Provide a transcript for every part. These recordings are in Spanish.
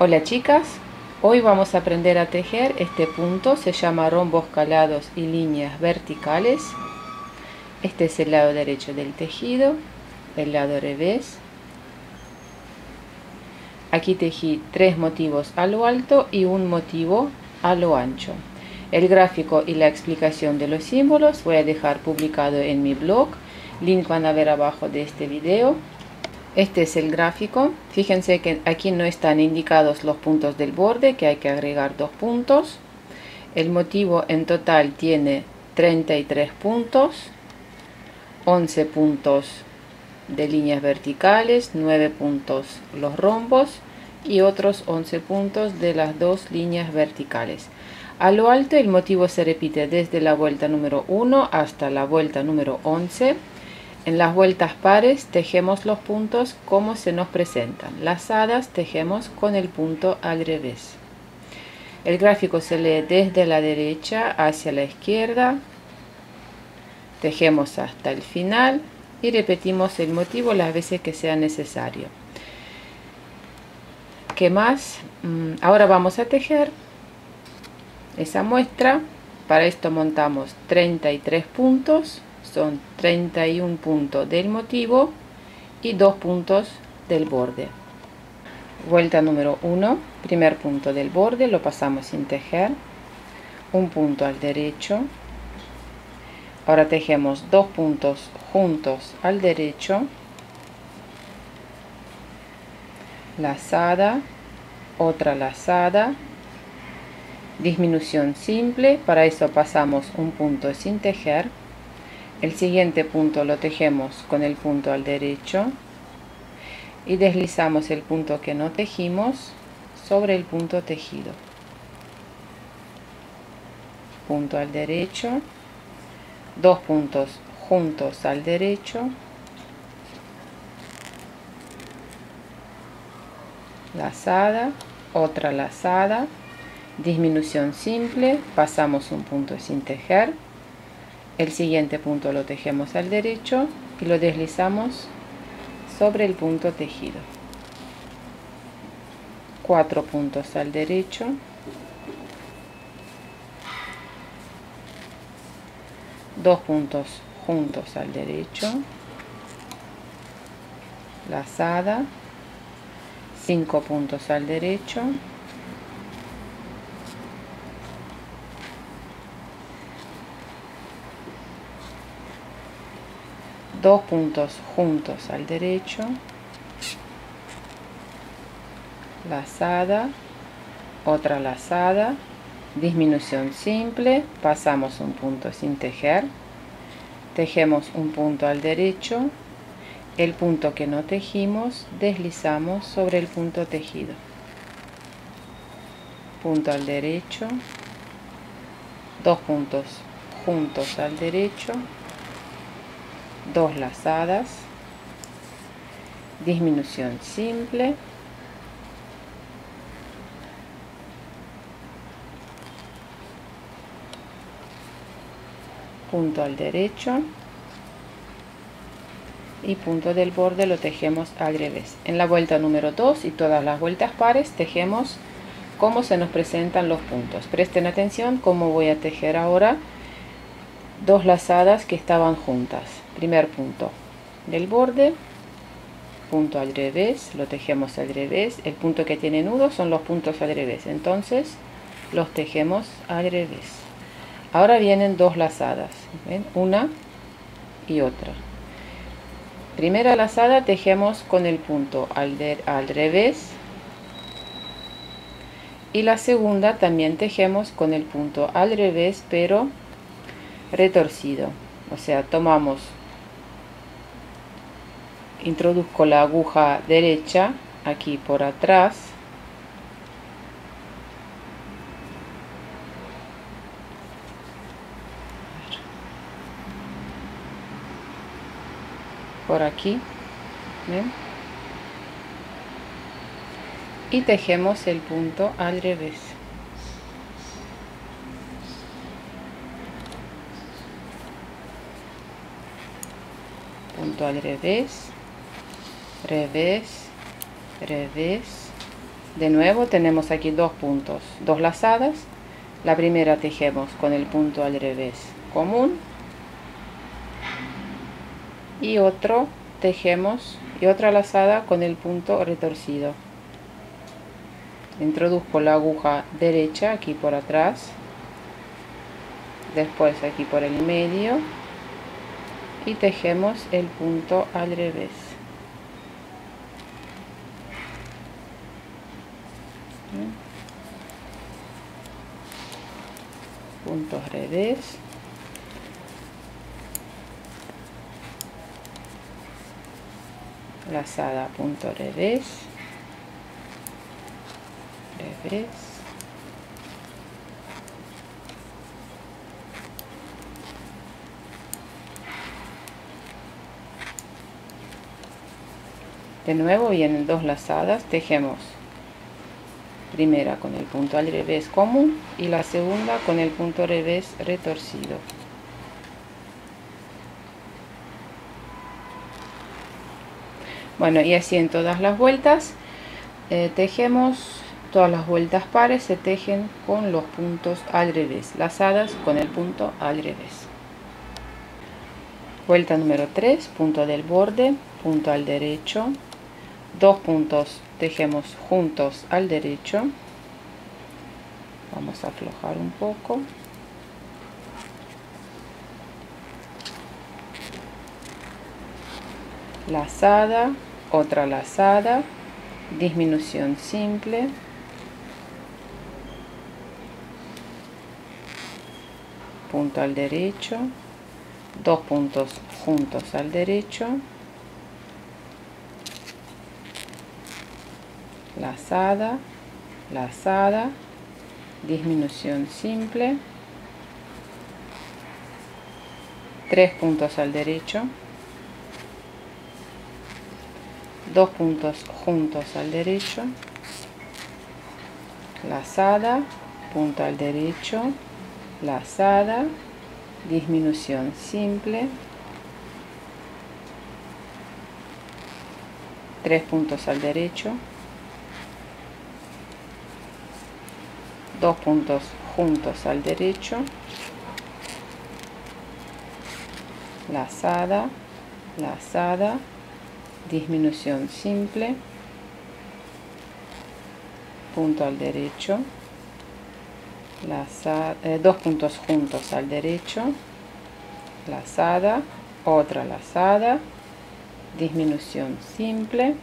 Hola chicas, hoy vamos a aprender a tejer este punto, se llama rombos calados y líneas verticales. Este es el lado derecho del tejido, el lado revés. Aquí tejí 3 motivos a lo alto y un motivo a lo ancho. El gráfico y la explicación de los símbolos voy a dejar publicado en mi blog, link van a ver abajo de este video. Este es el gráfico. Fíjense que aquí no están indicados los puntos del borde, que hay que agregar 2 puntos. El motivo en total tiene 33 puntos, 11 puntos de líneas verticales, 9 puntos los rombos y otros 11 puntos de las 2 líneas verticales. A lo alto el motivo se repite desde la vuelta número 1 hasta la vuelta número 11. En las vueltas pares tejemos los puntos como se nos presentan. Lazadas tejemos con el punto al revés. El gráfico se lee desde la derecha hacia la izquierda. Tejemos hasta el final y repetimos el motivo las veces que sea necesario. ¿Qué más? Ahora vamos a tejer esa muestra. Para esto montamos 33 puntos. Son 31 puntos del motivo y 2 puntos del borde. Vuelta número 1, primer punto del borde, lo pasamos sin tejer, un punto al derecho. Ahora tejemos 2 puntos juntos al derecho, lazada, otra lazada, disminución simple. Para eso pasamos un punto sin tejer. El siguiente punto lo tejemos con el punto al derecho y deslizamos el punto que no tejimos sobre el punto tejido. Punto al derecho, 2 puntos juntos al derecho, lazada, otra lazada, disminución simple, pasamos un punto sin tejer. El siguiente punto lo tejemos al derecho y lo deslizamos sobre el punto tejido. 4 puntos al derecho, 2 puntos juntos al derecho, lazada, 5 puntos al derecho, dos puntos juntos al derecho, lazada, otra lazada, disminución simple, pasamos un punto sin tejer, tejemos un punto al derecho, el punto que no tejimos deslizamos sobre el punto tejido, punto al derecho, 2 puntos juntos al derecho, 2 lazadas, disminución simple, punto al derecho y punto del borde lo tejemos al revés. En la vuelta número 2 y todas las vueltas pares tejemos como se nos presentan los puntos. Presten atención cómo voy a tejer ahora 2 lazadas que estaban juntas. Primer punto del borde, punto al revés, lo tejemos al revés. El punto que tiene nudo son los puntos al revés, entonces los tejemos al revés. Ahora vienen 2 lazadas, ¿ven? Una y otra. Primera lazada tejemos con el punto al revés y la segunda también tejemos con el punto al revés pero retorcido, o sea, introduzco la aguja derecha aquí por atrás, por aquí, ¿ven? Y tejemos el punto al revés. Punto al revés, revés, revés, De nuevo tenemos aquí dos puntos, dos lazadas. La primera tejemos con el punto al revés común y otro tejemos y otra lazada con el punto retorcido. Introduzco la aguja derecha aquí por atrás, después aquí por el medio y tejemos el punto al revés. Punto revés, lazada, punto revés, revés, de nuevo vienen dos lazadas, tejemos primera con el punto al revés común y la segunda con el punto revés retorcido. Bueno, y así en todas las vueltas tejemos, todas las vueltas pares se tejen con los puntos al revés, lazadas con el punto al revés. Vuelta número 3, punto del borde, punto al derecho, dos puntos tejemos juntos al derecho, vamos a aflojar un poco, lazada, otra lazada, disminución simple, punto al derecho, dos puntos juntos al derecho, lazada, lazada, disminución simple, tres puntos al derecho, dos puntos juntos al derecho, lazada, punto al derecho, lazada, disminución simple, tres puntos al derecho, dos puntos juntos al derecho, lazada, lazada, disminución simple, punto al derecho, lazada, dos puntos juntos al derecho, lazada, otra lazada, disminución simple,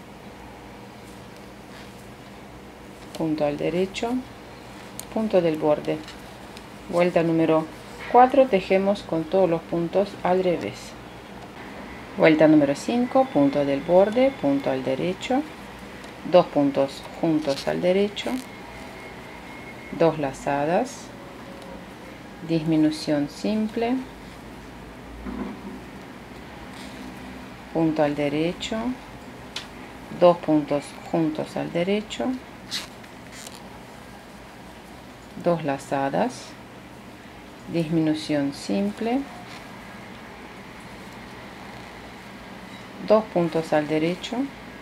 punto al derecho, punto del borde. Vuelta número 4, tejemos con todos los puntos al revés. Vuelta número 5, punto del borde, punto al derecho, dos puntos juntos al derecho, dos lazadas, disminución simple, punto al derecho, dos puntos juntos al derecho, dos lazadas, disminución simple, dos puntos al derecho,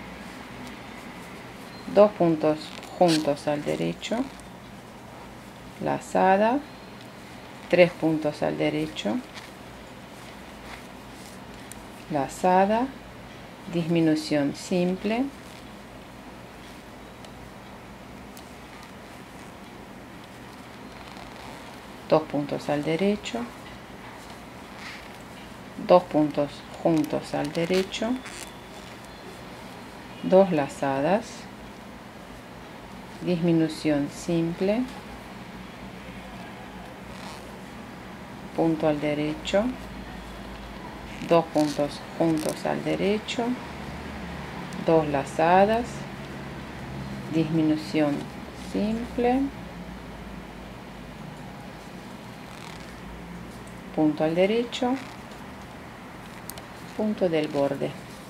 dos puntos juntos al derecho, lazada, tres puntos al derecho, lazada, disminución simple, dos puntos al derecho, dos puntos juntos al derecho, dos lazadas, disminución simple, punto al derecho, dos puntos juntos al derecho, dos lazadas, disminución simple, punto al derecho, punto del borde.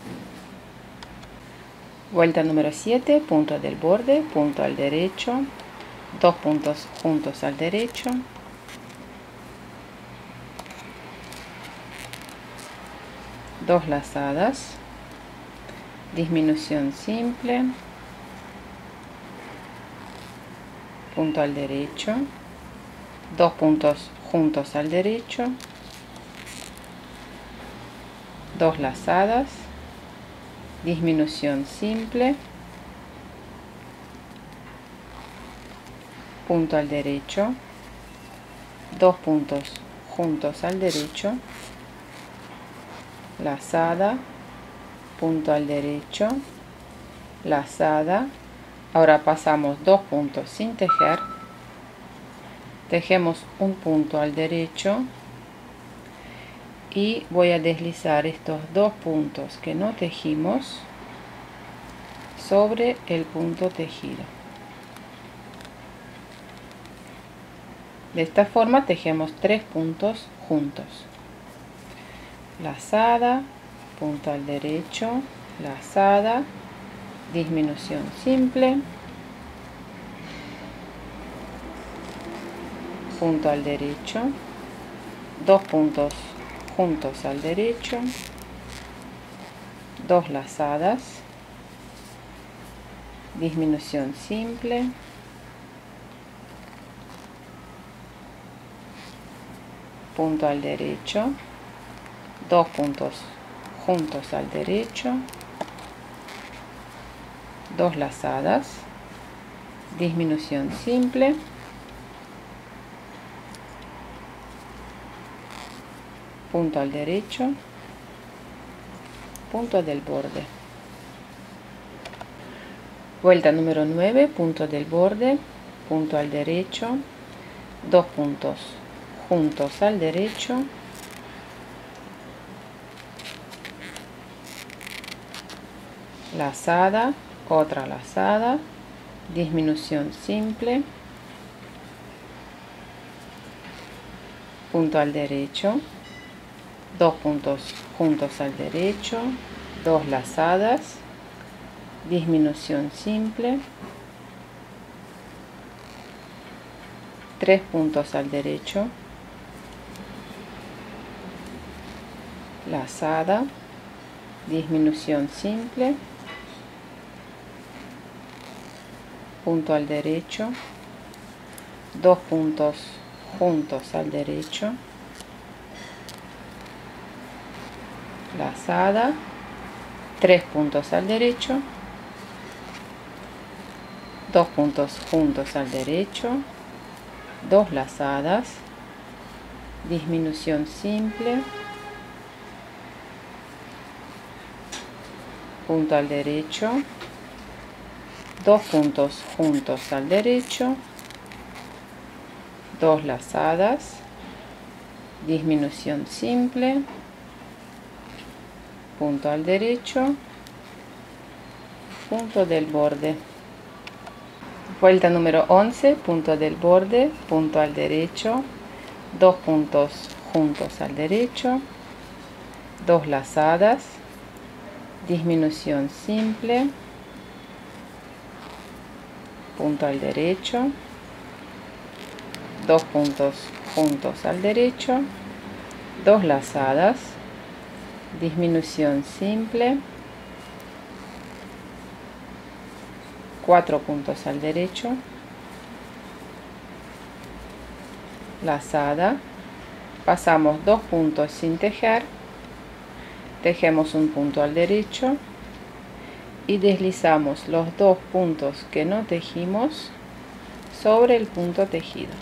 Vuelta número 7, punto del borde, punto al derecho, dos puntos juntos al derecho, dos lazadas, disminución simple, punto al derecho, 2 puntos juntos al derecho, 2 lazadas, disminución simple, punto al derecho, 2 puntos juntos al derecho, lazada, punto al derecho, lazada. Ahora pasamos 2 puntos sin tejer, tejemos un punto al derecho y voy a deslizar estos 2 puntos que no tejimos sobre el punto tejido. De esta forma tejemos 3 puntos juntos. Lazada, punto al derecho, lazada, disminución simple, punto al derecho, 2 puntos juntos al derecho, 2 lazadas, disminución simple, punto al derecho, 2 puntos juntos al derecho, 2 lazadas, disminución simple, punto al derecho, punto del borde. Vuelta número 9, punto del borde, punto al derecho, 2 puntos juntos al derecho, lazada, otra lazada, disminución simple, punto al derecho, 2 puntos juntos al derecho, 2 lazadas, disminución simple, 3 puntos al derecho, lazada, disminución simple, punto al derecho, 2 puntos juntos al derecho, lazada, 3 puntos al derecho, 2 puntos juntos al derecho, 2 lazadas, disminución simple, punto al derecho, 2 puntos juntos al derecho, 2 lazadas, disminución simple, punto al derecho, punto del borde. Vuelta número 11, punto del borde, punto al derecho, 2 puntos juntos al derecho, 2 lazadas, disminución simple, punto al derecho, 2 puntos juntos al derecho, 2 lazadas, disminución simple, 4 puntos al derecho, lazada, pasamos 2 puntos sin tejer, tejemos un punto al derecho y deslizamos los 2 puntos que no tejimos sobre el punto tejido.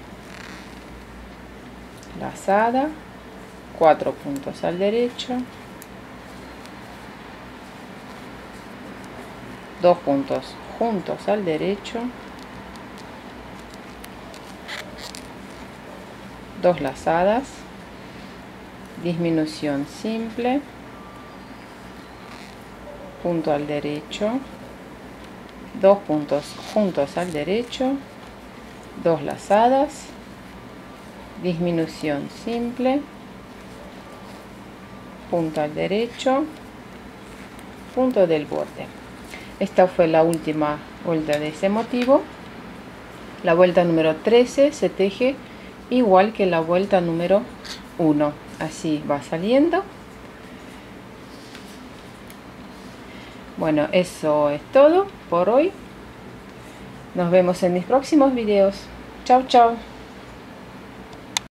Lazada, 4 puntos al derecho, 2 puntos juntos al derecho, 2 lazadas, disminución simple, punto al derecho, 2 puntos juntos al derecho, 2 lazadas, disminución simple, punto al derecho, punto del borde. Esta fue la última vuelta de ese motivo. La vuelta número 13 se teje igual que la vuelta número 1. Así va saliendo. Bueno, eso es todo por hoy. Nos vemos en mis próximos videos. Chao, chao.